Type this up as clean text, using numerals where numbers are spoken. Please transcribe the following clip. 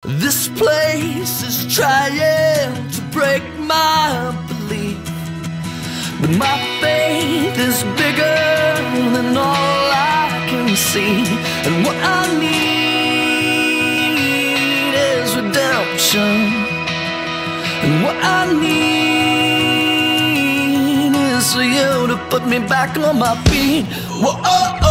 This place is trying to break my belief, but my faith is bigger than all I can see. And what I need is redemption, and what I need is for you to put me back on my feet. Whoa, oh.